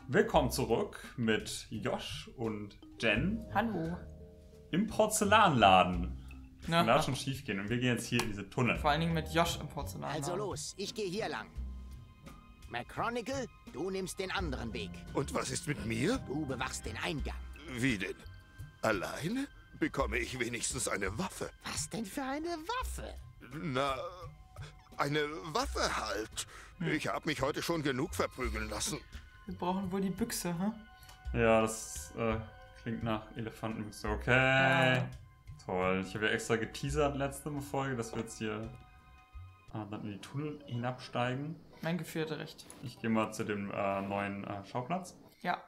Willkommen zurück mit Josh und Jen Hallo. im Porzellanladen. Das Ja. kann da schon schief gehen und wir gehen jetzt hier in diese Tunnel. Vor allen Dingen mit Josh im Porzellan. Also los, ich gehe hier lang. McChronicle, du nimmst den anderen Weg. Und was ist mit mir? Du bewachst den Eingang. Wie denn? Alleine? Bekomme ich wenigstens eine Waffe? Was denn für eine Waffe? Na, eine Waffe halt. Ich habe mich heute schon genug verprügeln lassen. Wir brauchen wohl die Büchse, hä? Ja, das klingt nach Elefantenbüchse. Okay. Ja. Toll. Ich habe ja extra geteasert letzte Folge, dass wir jetzt hier dann in die Tunnel hinabsteigen. Mein Gefühl hatte recht. Ich gehe mal zu dem neuen Schauplatz. Ja.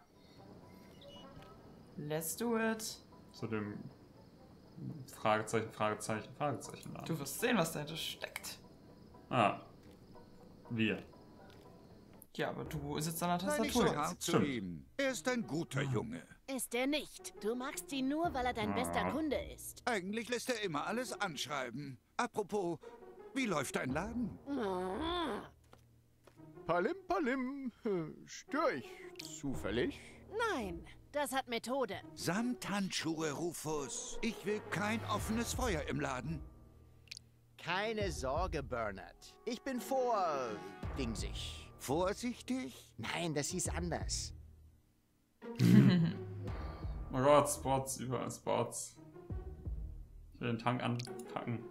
Let's do it. Zu dem Fragezeichen, Fragezeichen, Fragezeichen. Du wirst sehen, was dahinter steckt. Ah. Wir. Ja, aber du sitzt an der Sei nicht Tastatur so jetzt. hart zu Stimmt. ihm. Er ist ein guter Junge. Ist er nicht. Du magst ihn nur, weil er dein bester Kunde ist. Eigentlich lässt er immer alles anschreiben. Apropos, wie läuft dein Laden? Palim, Palim. Stör ich zufällig? Nein, das hat Methode. Samt Handschuhe, Rufus. Ich will kein offenes Feuer im Laden. Keine Sorge, Bernard. Ich bin dingsig. Vorsichtig? Nein, das hieß anders. Oh Gott, Spots, überall Spots. Ich will den Tank anpacken.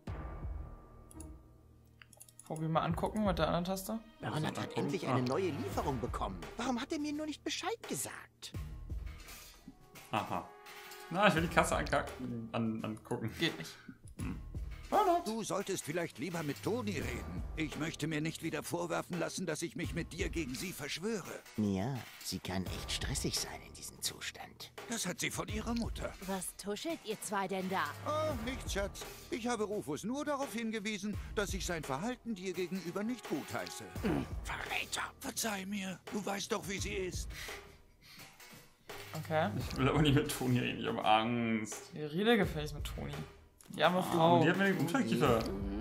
Probier mal angucken mit der anderen Taste. Bernard hat endlich eine neue Lieferung bekommen. Warum hat er mir nur nicht Bescheid gesagt? Aha. Na, ich will die Kasse angucken. Geht nicht. Du solltest vielleicht lieber mit Toni reden. Ich möchte mir nicht wieder vorwerfen lassen, dass ich mich mit dir gegen sie verschwöre. Ja, sie kann echt stressig sein in diesem Zustand. Das hat sie von ihrer Mutter. Was tuschelt ihr zwei denn da? Oh, nichts, Schatz. Ich habe Rufus nur darauf hingewiesen, dass ich sein Verhalten dir gegenüber nicht gutheiße. Verräter! Verzeih mir, du weißt doch, wie sie ist. Okay. Ich will aber nicht mit Toni reden, ich habe Angst. Die Rede gefälligst mit Toni. Die arme Frau. Die hat mir den Unterkiefer.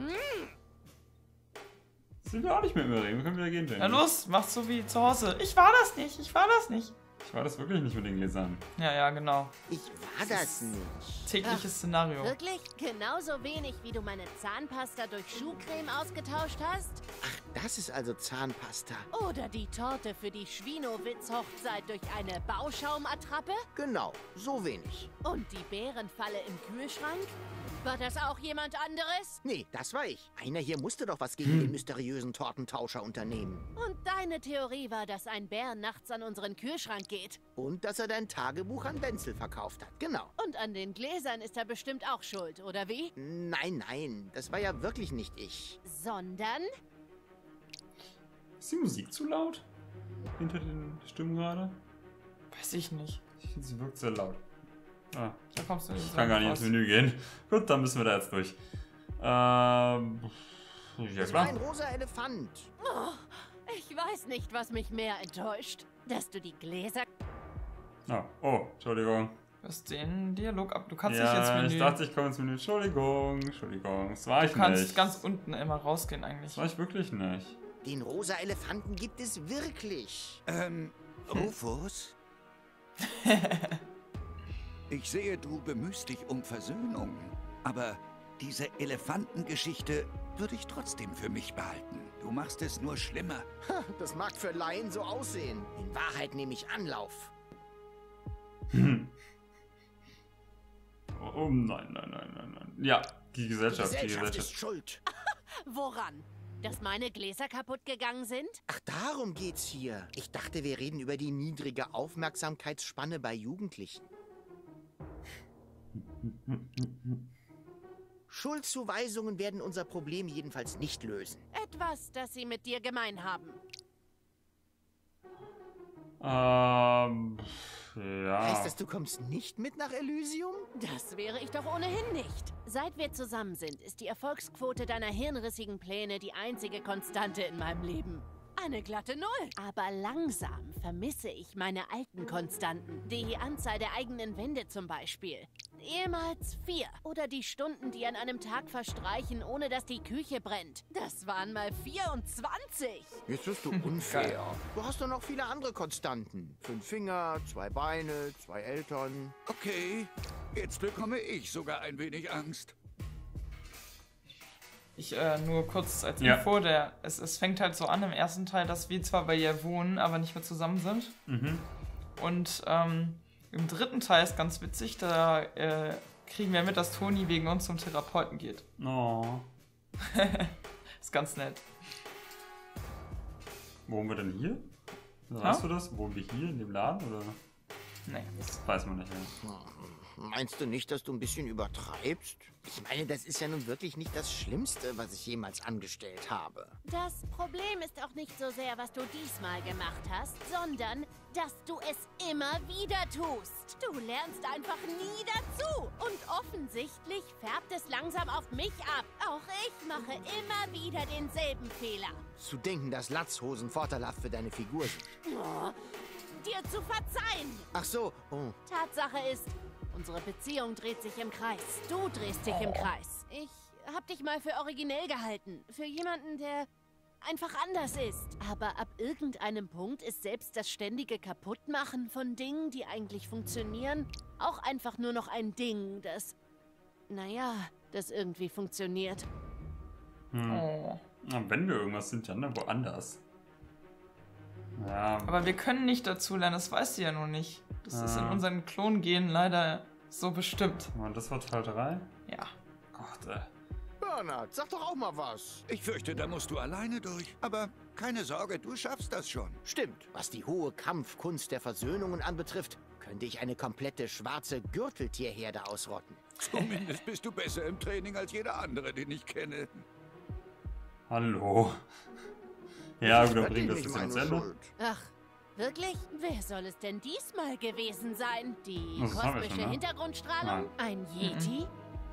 Sie will auch nicht mit mir reden, wir können wieder gehen, Jenny. Na los, mach's so wie zu Hause. Ich war das nicht, ich war das nicht. Ich war das wirklich nicht mit den Gläsern. Ja, genau. Ich war das nicht. Tägliches Szenario. Wirklich? Genauso wenig, wie du meine Zahnpasta durch Schuhcreme ausgetauscht hast? Ach, das ist also Zahnpasta. Oder die Torte für die Schwinowitz-Hochzeit durch eine Bauschaumattrappe? Genau, so wenig. Und die Bärenfalle im Kühlschrank? War das auch jemand anderes? Nee, das war ich. Einer hier musste doch was gegen den mysteriösen Tortentauscher unternehmen. Und deine Theorie war, dass ein Bär nachts an unseren Kühlschrank geht. Und dass er dein Tagebuch an Wenzel verkauft hat. Genau. Und an den Gläsern ist er bestimmt auch schuld, oder wie? Nein, nein, das war ja wirklich nicht ich. Sondern? Ist die Musik zu laut? Hinter den Stimmen gerade? Weiß ich nicht. Ich finde, sie wirkt sehr laut. Ah, Da kommst du nicht ich kann gar nicht ins Menü gehen. Gut, dann müssen wir da jetzt durch. Ja Das war ein klar. rosa Elefant. Oh, ich weiß nicht, was mich mehr enttäuscht. Dass du die Gläser... Ah, oh, Entschuldigung. Du hast den Dialog ab. Du kannst nicht ins Ja, Menü. ich dachte, ich komme ins Menü. Entschuldigung. Das war ich du kannst nicht. ganz unten immer rausgehen eigentlich. Das war ich wirklich nicht. Den rosa Elefanten gibt es wirklich. Rufus? Ich sehe, du bemühst dich um Versöhnung. Aber diese Elefantengeschichte würde ich trotzdem für mich behalten. Du machst es nur schlimmer. Ha, das mag für Laien so aussehen. In Wahrheit nehme ich Anlauf. Oh nein. Ja, die Die Gesellschaft. Gesellschaft ist schuld. Woran? Dass meine Gläser kaputt gegangen sind? Ach, darum geht's hier. Ich dachte, wir reden über die niedrige Aufmerksamkeitsspanne bei Jugendlichen. Schuldzuweisungen werden unser Problem jedenfalls nicht lösen. Etwas, das sie mit dir gemein haben. Ja. Heißt das, du kommst nicht mit nach Elysium? Das wäre ich doch ohnehin nicht. Seit wir zusammen sind, ist die Erfolgsquote deiner hirnrissigen Pläne die einzige Konstante in meinem Leben. Eine glatte Null. Aber langsam vermisse ich meine alten Konstanten. Die Anzahl der eigenen Wände zum Beispiel. Ehemals 4. Oder die Stunden, die an einem Tag verstreichen, ohne dass die Küche brennt. Das waren mal 24. Jetzt bist du unfair. Du hast doch noch viele andere Konstanten. 5 Finger, 2 Beine, 2 Eltern. Okay, jetzt bekomme ich sogar ein wenig Angst. Ich nur kurz als Ja. Info, es fängt halt so an im ersten Teil, dass wir zwar bei ihr wohnen, aber nicht mehr zusammen sind. Mhm. Und im dritten Teil ist ganz witzig, da kriegen wir mit, dass Toni wegen uns zum Therapeuten geht. Oh. Ist ganz nett. Wohnen wir denn hier? Ja? Weißt du das? Wohnen wir hier in dem Laden oder? Nee. Das weiß man nicht. Ja. Meinst du nicht, dass du ein bisschen übertreibst? Ich meine, das ist ja nun wirklich nicht das Schlimmste, was ich jemals angestellt habe. Das Problem ist auch nicht so sehr, was du diesmal gemacht hast, sondern, dass du es immer wieder tust. Du lernst einfach nie dazu. Und offensichtlich färbt es langsam auf mich ab. Auch ich mache immer wieder denselben Fehler. Zu denken, dass Latzhosen vorteilhaft für deine Figur sind. Oh, dir zu verzeihen. Ach so, oh. Tatsache ist, unsere Beziehung dreht sich im Kreis. Du drehst dich im Kreis. Ich hab dich mal für originell gehalten. Für jemanden, der einfach anders ist. Aber ab irgendeinem Punkt ist selbst das ständige Kaputtmachen von Dingen, die eigentlich funktionieren, auch einfach nur noch ein Ding, das, naja, das irgendwie funktioniert. Oh. Na, wenn wir irgendwas sind, dann woanders. Ja, Aber wir können nicht dazu lernen, das weißt du ja noch nicht. Das ist in unseren Klongenen leider so bestimmt. und das war Teil 3? Ja. Gott, Bernhard, sag doch auch mal was. Ich fürchte, da musst du alleine durch. Aber keine Sorge, du schaffst das schon. Stimmt. Was die hohe Kampfkunst der Versöhnungen anbetrifft, könnte ich eine komplette schwarze Gürteltierherde ausrotten. Zumindest bist du besser im Training als jeder andere, den ich kenne. Hallo. Ja, gut, dann Wirklich bringt das nicht jetzt ans meine Ende. Schuld. Ach, wirklich? Wer soll es denn diesmal gewesen sein? Die Das haben wir kosmische schon, ne? Hintergrundstrahlung? Ein Yeti?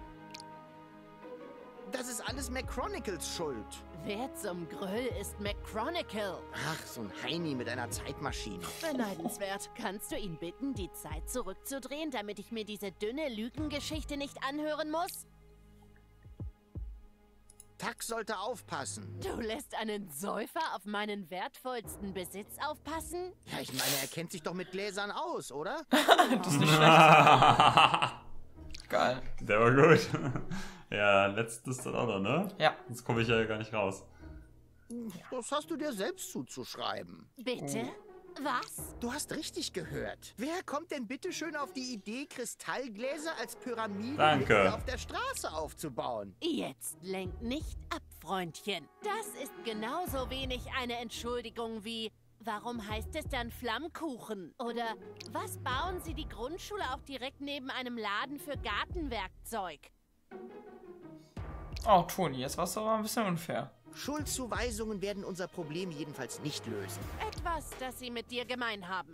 Das ist alles McChronicles Schuld. Wer zum Gröll ist McChronicle? Ach, so ein Heini mit einer Zeitmaschine. Beneidenswert. Kannst du ihn bitten, die Zeit zurückzudrehen, damit ich mir diese dünne Lügengeschichte nicht anhören muss? Tax sollte aufpassen. Du lässt einen Säufer auf meinen wertvollsten Besitz aufpassen? Ja, ich meine, er kennt sich doch mit Gläsern aus, oder? Das ist nicht schlecht. Geil. Der war gut. Ja, letztes dann auch noch, ne? Ja. Sonst komme ich ja gar nicht raus. Das hast du dir selbst zuzuschreiben. Bitte? Was? Du hast richtig gehört. Wer kommt denn bitte schön auf die Idee, Kristallgläser als Pyramide Danke. mitten auf der Straße aufzubauen? Jetzt lenk nicht ab, Freundchen. Das ist genauso wenig eine Entschuldigung wie, warum heißt es dann Flammkuchen? Oder was bauen Sie die Grundschule auch direkt neben einem Laden für Gartenwerkzeug? Oh, Toni, jetzt warst du aber ein bisschen unfair. Schuldzuweisungen werden unser Problem jedenfalls nicht lösen. Etwas, das Sie mit dir gemein haben.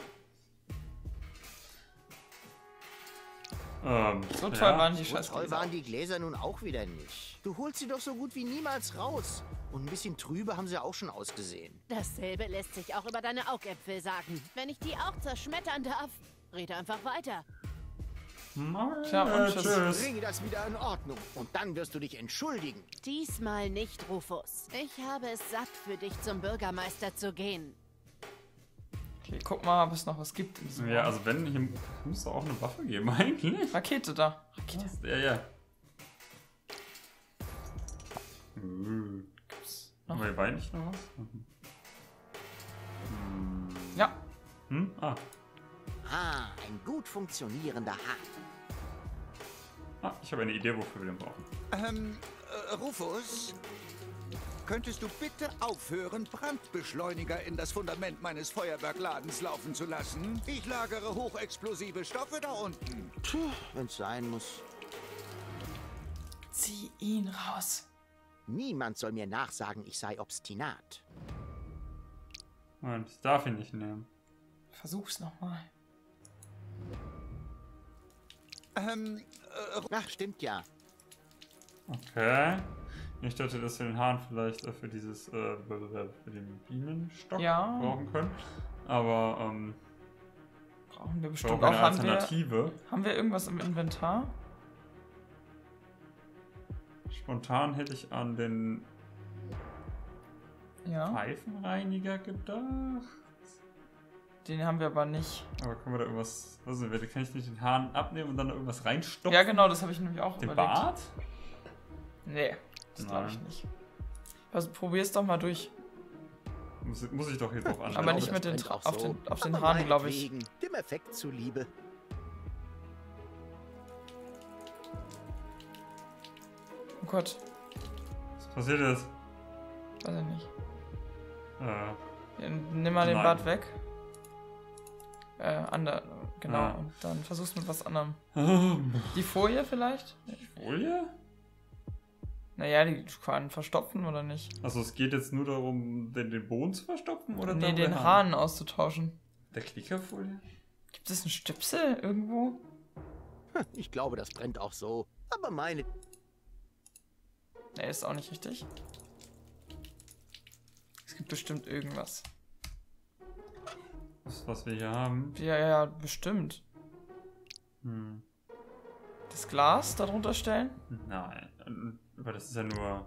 So toll waren die So toll Scheißgläser. waren die Gläser nun auch wieder nicht. Du holst sie doch so gut wie niemals raus. Und ein bisschen trübe haben sie auch schon ausgesehen. Dasselbe lässt sich auch über deine Augäpfel sagen. Wenn ich die auch zerschmettern darf, rede einfach weiter. Tja, und tschüss. Tschüss. Bring das wieder in Ordnung. Und dann wirst du dich entschuldigen. Diesmal nicht, Rufus. Ich habe es satt, für dich zum Bürgermeister zu gehen. Okay, guck mal, ob es noch was gibt in diesem Ja, Raum. also wenn, hier muss doch auch eine Waffe geben eigentlich. Rakete da. Rakete. Ja, ja. Gibt's noch? Aber hier war nicht noch was? Ja. Hm? Ah. Ah, ein gut funktionierender Haken. Ah, ich habe eine Idee, wofür wir den brauchen. Rufus, könntest du bitte aufhören, Brandbeschleuniger in das Fundament meines Feuerwerkladens laufen zu lassen? Ich lagere hochexplosive Stoffe da unten. Puh, wenn's sein muss. Zieh ihn raus. Niemand soll mir nachsagen, ich sei obstinat. Und ich darf ihn nicht nehmen. Versuch's nochmal. Ach, stimmt ja. Okay. Ich dachte, dass wir den Hahn vielleicht für dieses, für den Bienenstock Ja. brauchen können. Aber, Brauchen wir ich bestimmt brauche auch. eine Alternative. Haben wir irgendwas im Inventar? Spontan hätte ich an den Ja. Pfeifenreiniger gedacht. Den haben wir aber nicht. Aber können wir da irgendwas, also kann ich nicht den Hahn abnehmen und dann da irgendwas reinstopfen? Ja, genau, das habe ich nämlich auch Den überlegt. Bart? Nee, das glaube ich Nein. nicht. Also probier's doch mal durch. Muss ich doch hier drauf anschauen. Aber nicht das mit den brennt auch auf so. den Aber Haaren, glaube ich. meinetwegen, dem Effekt zuliebe. Oh Gott, Was passiert jetzt? weiß ich nicht. Äh, Ja, nimm mal den Nein. Bart weg. Genau, Ja. und dann versuch's mit was anderem. Die Folie vielleicht? Folie? Naja, die kann verstopfen oder nicht? Also es geht jetzt nur darum, den Boden zu verstopfen oder Nee, darum, den Hahn auszutauschen. Der Klickerfolie? Gibt es einen Stöpsel irgendwo? Ich glaube, das brennt auch so. Aber meine... Nee, ist auch nicht richtig. Es gibt bestimmt irgendwas. Das, was wir hier haben. Ja, bestimmt. Hm. Das Glas darunter stellen? Nein. Aber das ist ja nur.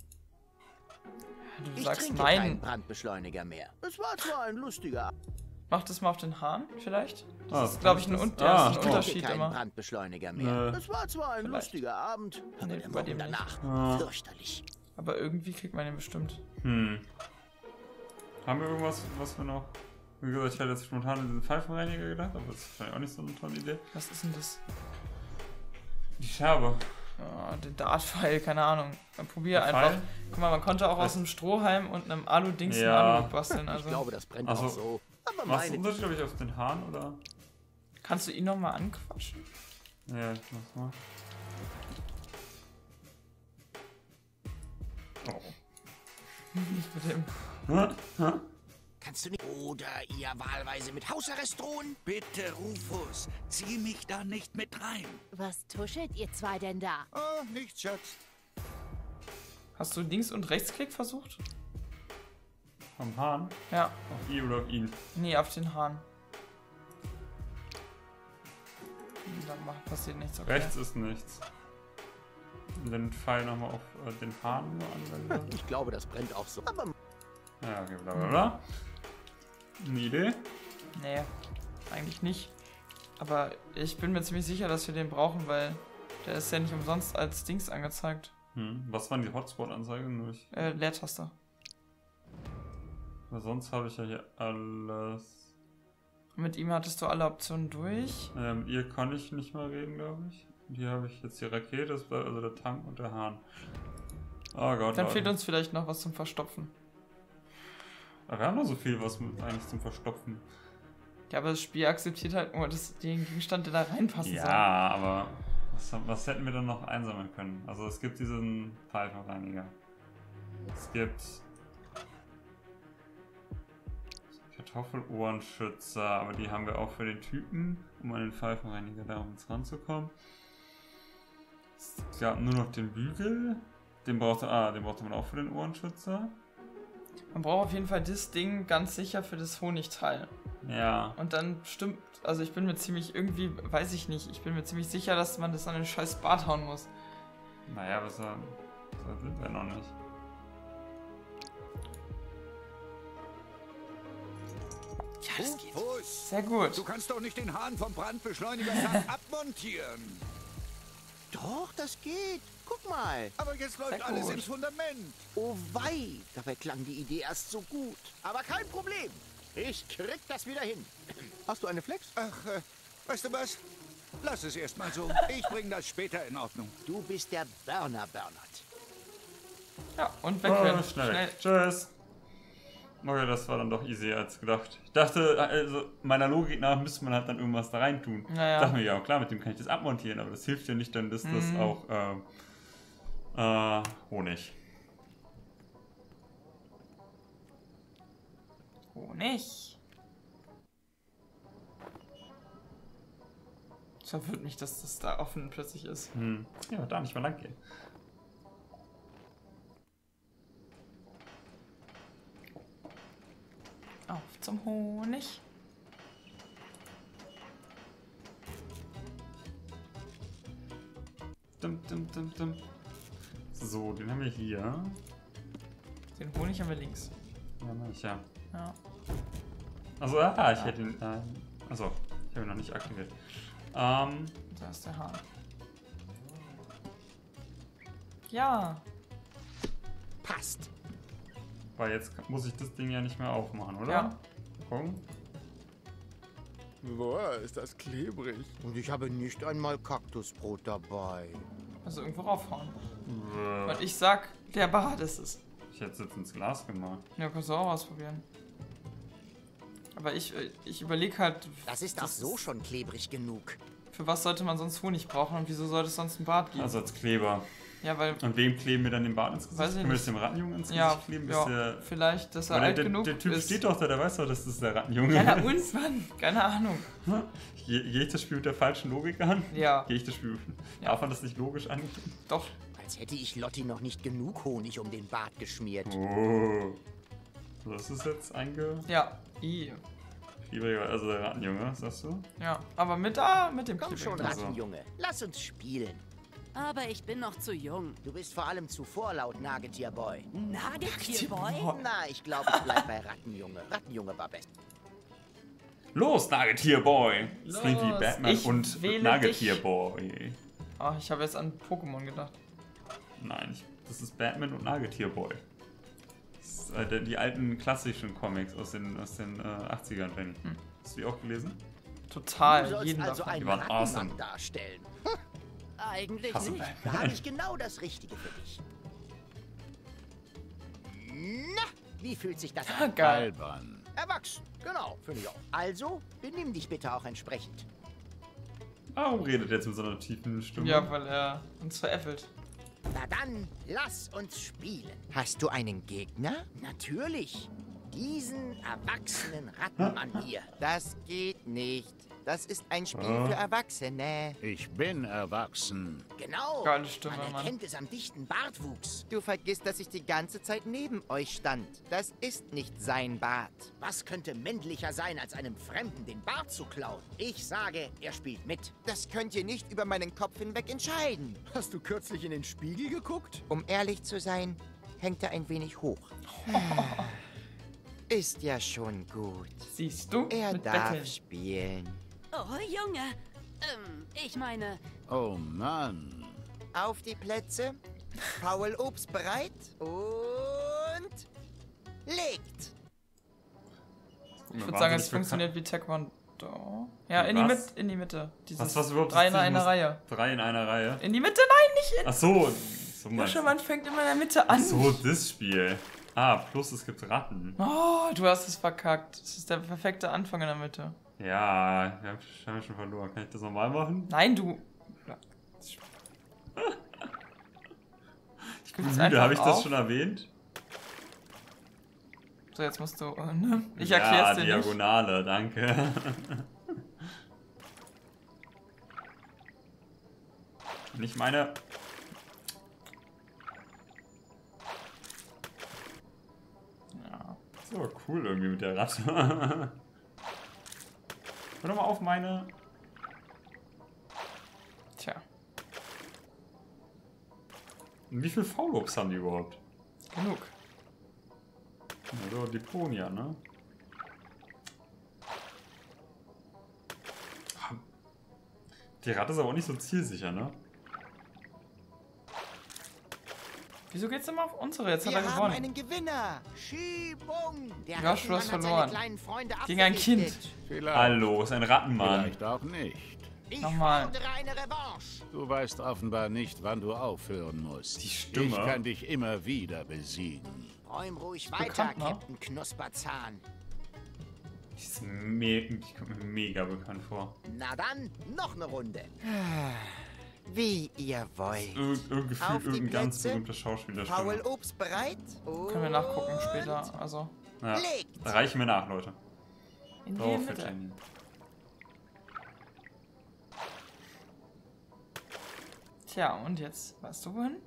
Du Ich sagst trinke keinen nein. Brandbeschleuniger mehr. Es war zwar ein lustiger... Mach das mal auf den Hahn, vielleicht? Ah, Das ist, glaube ich, ein, das- das ist ah, ein Ich trinke Unterschied keinen immer. Brandbeschleuniger mehr. Nö. Es war zwar ein Vielleicht. lustiger Abend, aber Nee, der bei Morgen dem nicht. danach Ah. fürchterlich. Aber irgendwie kriegt man den bestimmt. Haben wir irgendwas, was wir noch. Wie gesagt, ich hätte jetzt spontan an diesen Pfeifenreiniger gedacht, aber das ist wahrscheinlich auch nicht so eine tolle Idee. Was ist denn das? Die Scherbe. Ja, den Dartpfeil, keine Ahnung. Dann probier Der einfach. Pfeil? Guck mal, man konnte auch Was? aus einem Strohhalm und einem Alu-Dings Ja. einen Alu basteln. Ich Also glaube, das brennt Ach so. auch so. Aber Was ist meine... der Unterschied, ob ich auf den Hahn oder. kannst du ihn nochmal anquatschen? Ja, ich mach's mal. Nicht mit dem. Kannst du nicht... Oder ihr wahlweise mit Hausarrest drohen? Bitte, Rufus, zieh mich da nicht mit rein. Was tuschelt ihr zwei denn da? Oh, nichts, Schatz. Hast du Links- und Rechtsklick versucht? Vom Hahn? Ja. Auf ihn oder auf ihn? Nee, auf den Hahn. Passiert nichts. Okay. Rechts ist nichts. Und den Pfeil nochmal auf den Hahn nur anwenden. Ich glaube, das brennt auch so. Aber Ja, okay, bla bla bla. Eine Idee? Nee, eigentlich nicht. Aber ich bin mir ziemlich sicher, dass wir den brauchen, weil der ist ja nicht umsonst als Dings angezeigt. Was waren die Hotspot-Anzeigen? Nur ich. Leertaste. Weil sonst habe ich ja hier alles. Mit ihm hattest du alle Optionen durch. Ihr kann ich nicht mal reden, glaube ich. Und hier habe ich jetzt die Rakete, das bleibt also der Tank und der Hahn. Oh Gott. Dann Leute. fehlt uns vielleicht noch was zum Verstopfen. Aber wir haben noch so viel, was eigentlich zum Verstopfen. Ja, aber das Spiel akzeptiert halt nur den Gegenstand, der da reinpassen Ja, soll. aber was hätten wir dann noch einsammeln können? Also es gibt diesen Pfeifenreiniger. Es gibt Kartoffelohrenschützer, aber die haben wir auch für den Typen, um an den Pfeifenreiniger da uns ranzukommen. Es gab nur noch den Bügel. Den brauchte man auch für den Ohrenschützer. Man braucht auf jeden Fall das Ding ganz sicher für das Honigteil. Ja. Und dann stimmt, also ich bin mir ziemlich weiß ich nicht, ich bin mir ziemlich sicher, dass man das an den scheiß Bart hauen muss. Naja, aber so sind wir noch nicht. Ja, das geht. Rufus, Sehr gut. du kannst doch nicht den Hahn vom Brandbeschleuniger abmontieren. doch, das geht. Guck mal. Aber jetzt läuft Sehr alles gut. ins Fundament. Oh wei, dabei klang die Idee erst so gut. Aber kein Problem. Ich krieg das wieder hin. Hast du eine Flex? Ach, weißt du was? Lass es erst mal so. Ich bring das später in Ordnung. Du bist der Burner, Bernhard. Ja, und wegrennen. Schnell weg. Tschüss. Okay, das war dann doch easier als gedacht. Ich dachte, also meiner Logik nach müsste man halt dann irgendwas da rein tun. Naja. Ich dachte mir, ja klar, mit dem kann ich das abmontieren, aber das hilft ja nicht, dann ist das auch Honig. Honig. Das verwirrt mich, dass das da offen plötzlich ist. Ja, da nicht mal lang gehen. zum Honig. So, den haben wir hier. Den Honig haben wir links. Ja, mach ich ja. Ja. Also, ich hätte ihn. Achso, ich habe ihn noch nicht aktiviert. Da ist der Hahn. Ja. Passt. Weil jetzt muss ich das Ding ja nicht mehr aufmachen, oder? Ja. Gucken. Boah, ist das klebrig. Und ich habe nicht einmal Kaktusbrot dabei. Also irgendwo raufhauen. Und ich sag, der Bart ist es. Ich hätte es jetzt ins Glas gemacht. Ja, kannst du auch ausprobieren. Aber ich überlege halt, Das ist auch so schon klebrig genug. für was sollte man sonst Honig brauchen und wieso sollte es sonst einen Bart geben? Also als Kleber. Ja, weil, Und wem kleben wir dann den Bart ins Gesicht? Weiß ich Können wir nicht. das dem Rattenjungen ins ja, Gesicht kleben? Bis ja der, vielleicht, dass er aber alt der, genug der Typ ist. steht doch da, der weiß doch, dass das der Rattenjunge Ja, na ist. uns, Mann. Keine Ahnung. Gehe ich das Spiel mit der falschen Logik an? Ja, Gehe ich das Spiel. Ja. Darf man das nicht logisch angehen? doch. Als hätte ich Lotti noch nicht genug Honig um den Bart geschmiert. Oh. So, das ist jetzt Ja, Fiebriger, also der Rattenjunge, sagst du? ja. Aber mit dem Komm schon, Kleber. Also. Rattenjunge. Lass uns spielen. Aber ich bin noch zu jung. Du bist vor allem zu vorlaut, Nagetierboy. Nagetierboy? Na, ich glaube, ich bleib bei Rattenjunge. Rattenjunge war best. Los, Nagetierboy! Das klingt wie Los, Batman ich und wähle Nagetierboy. Ach, ich habe jetzt an Pokémon gedacht. Nein, das ist Batman und Nagetierboy. Das ist, die alten klassischen Comics aus den 80ern, Jenny. Hast du die auch gelesen? Du Total, sollst jeden also davon. einen Die waren Rattenmann awesome. darstellen. Eigentlich Hasse nicht. Da habe ich genau das Richtige für dich. Na, wie fühlt sich das an? Geil. Albern. Erwachsen, genau, finde ich auch. Also, benimm dich bitte auch entsprechend. Warum redet er jetzt mit so einer tiefen Stimme? Ja, weil er uns veräppelt. Na dann, lass uns spielen. Hast du einen Gegner? Natürlich. Diesen erwachsenen Rattenmann hier. Das geht nicht. Das ist ein Spiel Ah. für Erwachsene. Ich bin erwachsen. Genau. Geile Stimme, Man Mann. erkennt es am dichten Bartwuchs. Du vergisst, dass ich die ganze Zeit neben euch stand. Das ist nicht sein Bart. Was könnte männlicher sein, als einem Fremden den Bart zu klauen? Ich sage, er spielt mit. Das könnt ihr nicht über meinen Kopf hinweg entscheiden. Hast du kürzlich in den Spiegel geguckt? Um ehrlich zu sein, hängt er ein wenig hoch. Ist ja schon gut. Siehst du? Er mit darf Betteln. spielen. Oh, Junge. Ich meine, Oh Mann. Auf die Plätze. Paul Obst bereit. Und legt. Ich würde sagen, es funktioniert wie Taekwondo. Ja, in die, Was? in die Mitte. Dieses Was überhaupt? 3 in das Ziel einer muss- Reihe. 3 in einer Reihe? In die Mitte? Nein, nicht in. Ach so. So meinst Joscha, du. man fängt immer in der Mitte an. Ach so, das Spiel. Plus es gibt Ratten. Oh, du hast es verkackt. Das ist der perfekte Anfang in der Mitte. Ja, wir haben schon verloren. Kann ich das nochmal machen? Nein, du. Ich Wie gebe es müde, einfach habe ich das auf. schon erwähnt? So, jetzt musst du. Ne? Ich erklär's dir nicht. Diagonale, danke. Nicht meine. Ja. So cool irgendwie mit der Ratte. Hör doch mal auf meine. Tja, Wie viel Faulobst haben die überhaupt? genug. Oder Deponia, ne? Die Ratte ist aber auch nicht so zielsicher, ne? Wieso geht's immer auf unsere? Jetzt hat Wir er haben gewonnen. einen Gewinner. Schiebung! Der Ja, Rattenmann du hast hat seine verloren. kleinen Freunde Gegen ein Kind. abgerichtet. Vielleicht. Hallo, ist ein Rattenmann. Vielleicht auch nicht. Ich Nochmal. fordere eine Revanche. Du weißt offenbar nicht, wann du aufhören musst. Die Stimme. Ich kann dich immer wieder besiegen. Räum ruhig Ist weiter, bekannt, ne? Captain Knusperzahn. Die kommt mir mega bekannt vor. Na dann, noch eine Runde. Wie ihr wollt. Irgendein Gefühl, Auf die irgendein ganz Plätze. berühmter Schauspielerstimme. Paul Obst bereit. Können wir nachgucken später. Also, Ja, Legt. da reichen wir nach, Leute. in die So, für Mitte. Jenny. Tja, und jetzt weißt du wohin?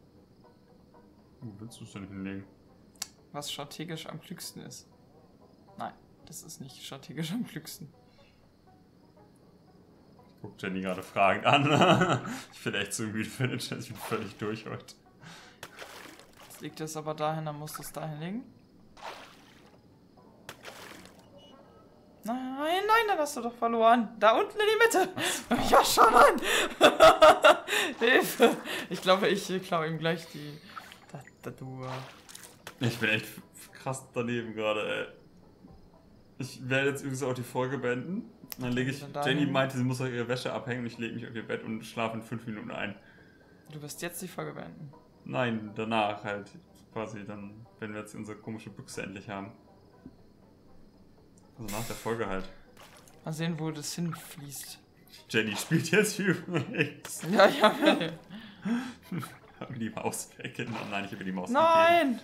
Wo willst du es denn hinlegen? Was strategisch am klügsten ist. Nein, das ist nicht strategisch am klügsten. Guckt Jenny gerade fragend an. Ich bin echt zu müde für den Chat. Ich bin völlig durch heute. Jetzt liegt es aber dahin, dann musst du es dahin legen. Nein, nein, dann hast du doch verloren. Da unten in die Mitte. Ja, schau mal an. Hilfe. Ich glaube, ich klaue ihm gleich die Tattoo. Ich bin echt krass daneben gerade, ey. Ich werde jetzt übrigens auch die Folge beenden. Dann lege ich. Jenny meinte, sie muss auch ihre Wäsche abhängen und ich lege mich auf ihr Bett und schlafe in 5 Minuten ein. Du wirst jetzt die Folge beenden. Nein, danach halt. Quasi dann, wenn wir jetzt unsere komische Büchse endlich haben. Also nach der Folge halt. Mal sehen, wo das hinfließt. Jenny spielt jetzt übrigens. Ja, ja. Haben die Maus weg? Nein, ich habe die Maus Nein!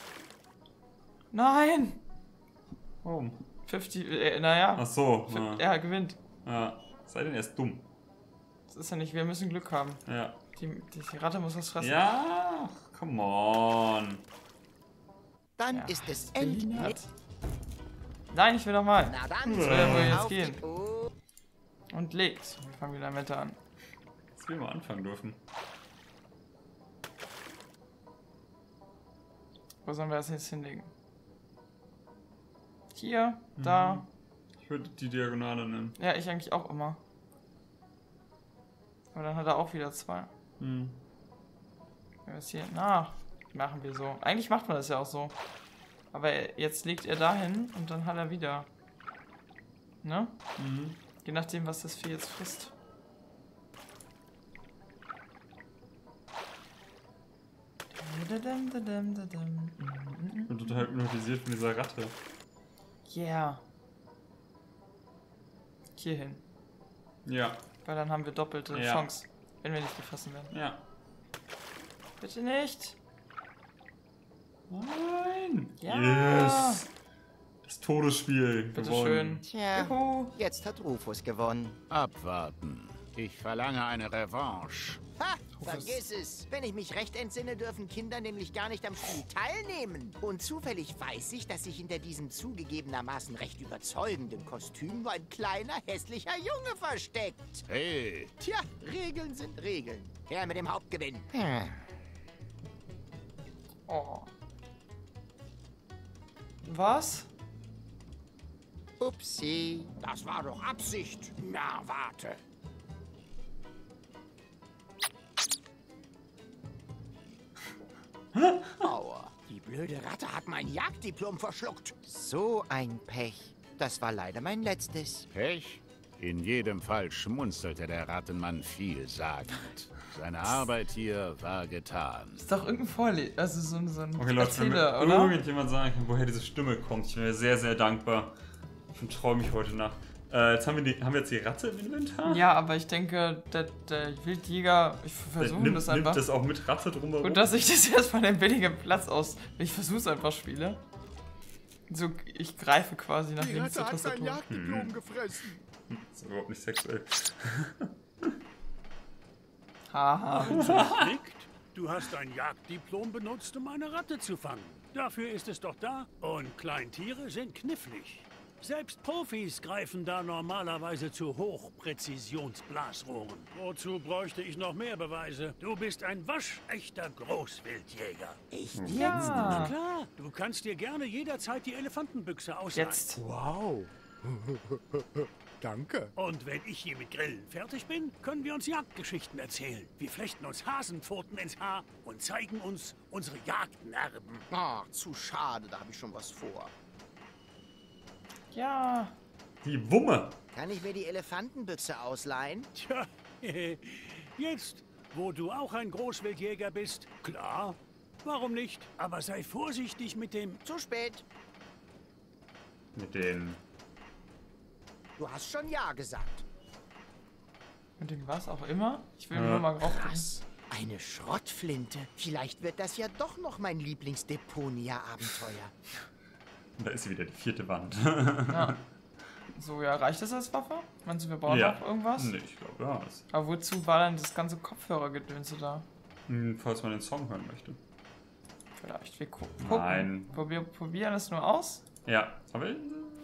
Nein! Warum? 50, naja. Ach so. Er gewinnt. Ja. Sei denn, er ist dumm. Das ist ja nicht, wir müssen Glück haben. Ja. Die Ratte muss was fressen. Ja, come on. Dann Ja, ist es behindert. endlich. Nein, ich will nochmal. Na dann, Das will wohl jetzt auf gehen. die Tour. Und legt. Wir fangen wieder mit an. Jetzt will mal anfangen dürfen. Wo sollen wir das jetzt hinlegen? Hier, da. Ich würde die Diagonale nehmen. Ja, ich eigentlich auch immer. Aber dann hat er auch wieder 2. Hm. Wenn wir es hier. Na, machen wir so. Eigentlich macht man das ja auch so. Aber jetzt legt er dahin und dann hat er wieder. Ne? Mhm. Je nachdem, was das Vieh jetzt frisst. Ich bin total hypnotisiert von dieser Ratte. Yeah. Hierhin. Ja. Weil dann haben wir doppelte Ja. Chance, wenn wir nicht gefressen werden. Ja. Bitte nicht. Nein. Ja. Yes. Das Todesspiel. Bitte gewonnen. schön. Tja, Juhu. jetzt hat Rufus gewonnen. Abwarten. Ich verlange eine Revanche. Ha, Rufus. vergiss es. Wenn ich mich recht entsinne, dürfen Kinder nämlich gar nicht am Spiel teilnehmen. Und zufällig weiß ich, dass sich hinter diesem zugegebenermaßen recht überzeugenden Kostüm nur ein kleiner, hässlicher Junge versteckt. Hey, Tja, Regeln sind Regeln. Her mit dem Hauptgewinn. Oh. Was? Upsi. Das war doch Absicht. Na, warte. Aua. Die blöde Ratte hat mein Jagddiplom verschluckt. So ein Pech. Das war leider mein letztes. Pech? In jedem Fall schmunzelte der Rattenmann vielsagend. Seine Arbeit hier war getan. Ist doch irgendein also so ein Okay, Leute, wenn mir Erzähler, oder? irgendjemand sagen kann, woher diese Stimme kommt, ich bin mir sehr, sehr dankbar. Ich träume mich heute Nacht. Jetzt haben wir jetzt die Ratte im Inventar? Ja, aber ich denke, der Wildjäger, ich versuche das einfach. Nimmt das auch mit Ratte drumherum? Gut, dass ich das jetzt von dem billigen Platz aus, ich versuche es einfach spiele. So, ich greife quasi nach Die links zur Ratte hat sein Tastatur. Jagddiplom gefressen. Das ist überhaupt nicht sexuell. Haha. Konflikt? Du hast ein Jagddiplom benutzt, um eine Ratte zu fangen. Dafür ist es doch da. Und Kleintiere sind knifflig. Selbst Profis greifen da normalerweise zu Hochpräzisionsblasrohren. Wozu bräuchte ich noch mehr Beweise? Du bist ein waschechter Großwildjäger. Echt Ja. Klar, du kannst dir gerne jederzeit die Elefantenbüchse ausleihen. Jetzt. Wow. Danke. Und wenn ich hier mit Grillen fertig bin, können wir uns Jagdgeschichten erzählen. Wir flechten uns Hasenpfoten ins Haar und zeigen uns unsere Jagdnarben. Ach, zu schade, da habe ich schon was vor. Ja. Die Wumme! Kann ich mir die Elefantenbüchse ausleihen? Tja, jetzt, wo du auch ein Großwildjäger bist, klar, warum nicht? Aber sei vorsichtig mit dem... Zu spät. Mit den... Du hast schon Ja gesagt. Und dem was auch immer. Ich will Ja. nur mal drauf. Krass. Eine Schrottflinte. Vielleicht wird das ja doch noch mein Lieblingsdeponia-Abenteuer. Da ist sie wieder, die 4. Wand. Ja. So, ja, reicht das als Waffe? Meinst du, wir brauchen noch irgendwas? Nee, ich glaube, ja. Aber wozu war dann das ganze Kopfhörergedönse da? Falls man den Song hören möchte. Vielleicht, wir gucken. Nein. Probieren es nur aus? Ja, aber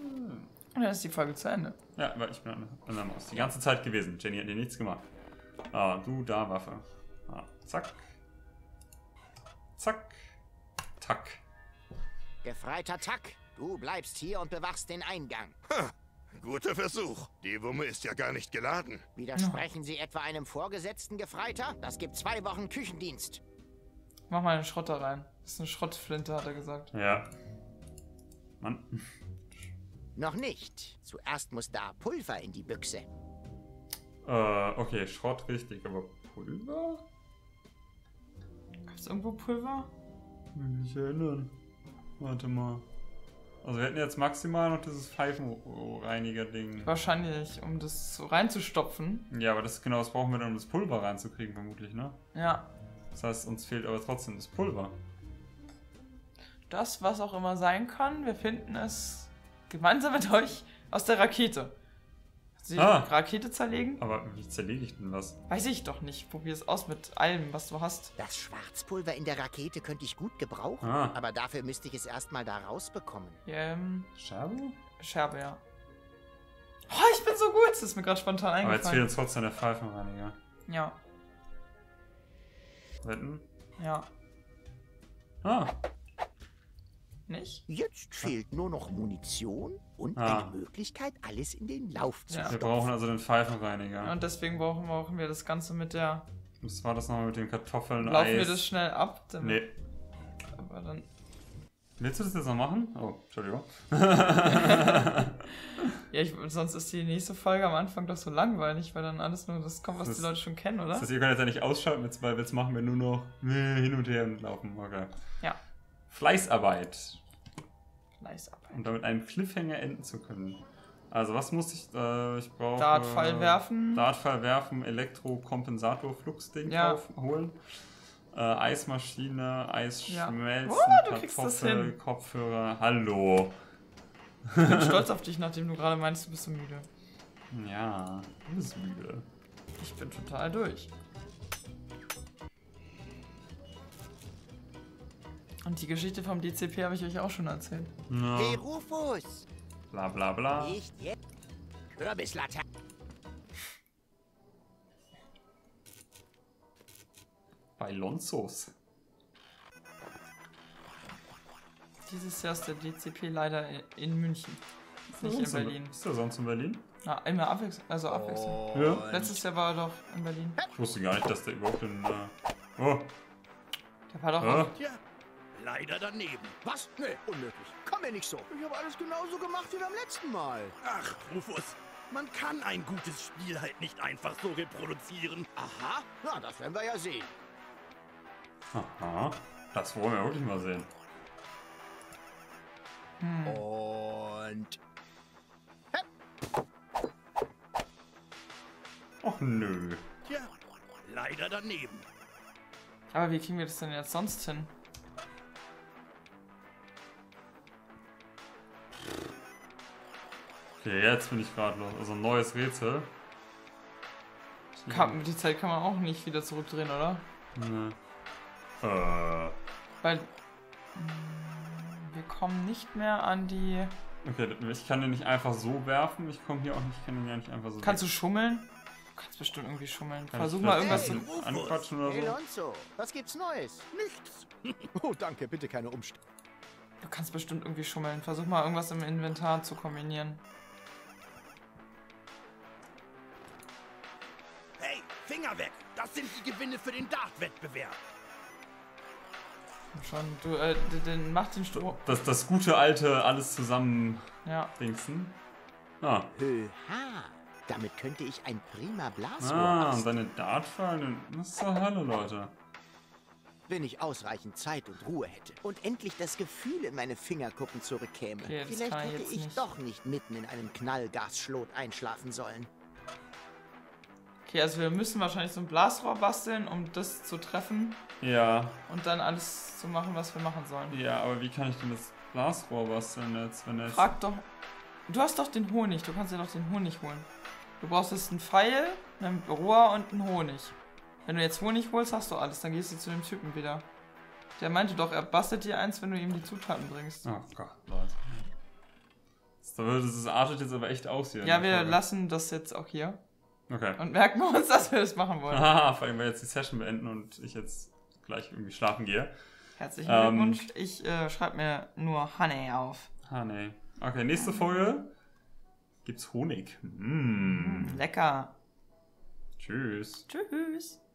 Und dann ist die Folge zu Ende. Ja, weil ich bin an der Maus. Die ganze Zeit gewesen. Jenny hat dir nichts gemacht. Ah, du da, Waffe. Ah, zack. Zack. Tack. Gefreiter Tack, du bleibst hier und bewachst den Eingang. Guter Versuch. Die Wumme ist ja gar nicht geladen. Widersprechen Sie etwa einem Vorgesetzten, Gefreiter? Das gibt 2 Wochen Küchendienst. Mach mal einen Schrotter rein. Das ist eine Schrottflinte, hat er gesagt. Ja. Mann. Noch nicht. Zuerst muss da Pulver in die Büchse. Okay, Schrott richtig, aber Pulver? Gab's irgendwo Pulver? Will mich erinnern. Warte mal. Also wir hätten jetzt maximal noch dieses Pfeifenreiniger-Ding. Wahrscheinlich, um das so reinzustopfen. Ja, aber das ist genau, das brauchen wir dann, um das Pulver reinzukriegen, vermutlich, ne? Ja. Das heißt, uns fehlt aber trotzdem das Pulver. Das, was auch immer sein kann, wir finden es gemeinsam mit euch aus der Rakete. Sie die Rakete zerlegen? Aber wie zerlege ich denn das? Weiß ich doch nicht. Probier es aus mit allem, was du hast. Das Schwarzpulver in der Rakete könnte ich gut gebrauchen, aber dafür müsste ich es erstmal da rausbekommen. Scherbe? Scherbe, ja. Oh, ich bin so gut! Das ist mir gerade spontan eingefallen. Aber jetzt fehlt uns trotzdem der Pfeifenreiniger. Ja. Wetten? Ja. Ah. Nicht? Jetzt fehlt nur noch Munition und eine Möglichkeit, alles in den Lauf zu stopfen. Wir brauchen also den Pfeifenreiniger. Ja, und deswegen brauchen wir das Ganze mit der... Was war das nochmal mit den Kartoffeln, Laufen Eis? wir das schnell ab? Nee. Aber dann... Willst du das jetzt noch machen? Oh, Entschuldigung. Ja, sonst ist die nächste Folge am Anfang doch so langweilig, weil dann alles nur das kommt, was die Leute schon kennen, oder? Das heißt, ihr könnt jetzt ja nicht ausschalten, weil jetzt machen wir nur noch hin und her und laufen. Okay. Ja. Fleißarbeit. Fleißarbeit. Um damit einen Cliffhanger enden zu können. Also was muss ich? Ich brauche... Dartpfeil werfen. Dartpfeil werfen, Elektrokompensator-Fluxding holen. Eismaschine, Eisschmelzen, Kartoffel, Kopfhörer. Hallo. Ich bin stolz auf dich, nachdem du gerade meinst, du bist so müde. Ja, du bist müde. Ich bin total durch. Und die Geschichte vom DCP habe ich euch auch schon erzählt. No. Hey Rufus! Bla bla bla. Nicht jetzt. Kürbislatte. Bei Lonzos. Dieses Jahr ist der DCP leider in München. Nicht in Berlin. Ist der sonst in Berlin? Ja, immer abwechselnd. Ja. Letztes Jahr war er doch in Berlin. Ich wusste gar nicht, dass der überhaupt in... Der war doch auch... Tja, leider daneben. Was? Nee, unmöglich. Komm mir nicht so. Ich habe alles genauso gemacht wie beim letzten Mal. Ach, Rufus, man kann ein gutes Spiel halt nicht einfach so reproduzieren. Aha, na, das werden wir ja sehen. Aha, das wollen wir wirklich mal sehen. Und... Och nö. Tja, leider daneben. Aber wie kriegen wir das denn jetzt sonst hin? Okay, jetzt bin ich gerade los. Also ein neues Rätsel. Die Zeit kann man auch nicht wieder zurückdrehen, oder? Ne. Weil... wir kommen nicht mehr an die... Okay, ich kann den nicht einfach so werfen. Ich komme hier auch nicht, ich kann den ja nicht einfach so... Kannst du schummeln? Du kannst bestimmt irgendwie schummeln. Kann Versuch mal irgendwas zu anquatschen oder so. Hey Lonzo, was gibt's Neues? Nichts. Oh, danke, bitte keine Umstände. Du kannst bestimmt irgendwie schummeln. Versuch mal irgendwas im Inventar zu kombinieren. Hey, Finger weg! Das sind die Gewinne für den Dart-Wettbewerb. Schon, du, mach den Strom. Das gute alte alles zusammen Dingsen. Ha, damit könnte ich ein prima Blasrohr und deine Dartpfeile. Was zur Hölle, Leute? Wenn ich ausreichend Zeit und Ruhe hätte und endlich das Gefühl in meine Fingerkuppen zurückkäme. Okay, vielleicht hätte ich nicht. doch nicht mitten in einem Knallgasschlot einschlafen sollen. Okay, also wir müssen wahrscheinlich so ein Blasrohr basteln, um das zu treffen. Ja. Und dann alles zu machen, was wir machen sollen. Ja, aber wie kann ich denn das Blasrohr basteln jetzt, wenn es... Frag doch... Du hast doch den Honig, du kannst dir doch den Honig holen. Du brauchst jetzt einen Pfeil, ein Rohr und einen Honig. Wenn du jetzt Honig holst, hast du alles, dann gehst du zu dem Typen wieder. Der meinte doch, er bastelt dir eins, wenn du ihm die Zutaten bringst. Oh Gott, Leute. Das So, das artet jetzt aber echt aus hier. Ja, wir lassen das jetzt auch hier. Okay. Und merken uns, dass wir das machen wollen. Aha, vor allem, weil wir jetzt die Session beenden und ich jetzt gleich irgendwie schlafen gehe. Herzlichen Glückwunsch. Ich schreibe mir nur Honey auf. Honey. Okay, nächste Folge gibt's Honig. Lecker. Tschüss. Tschüss.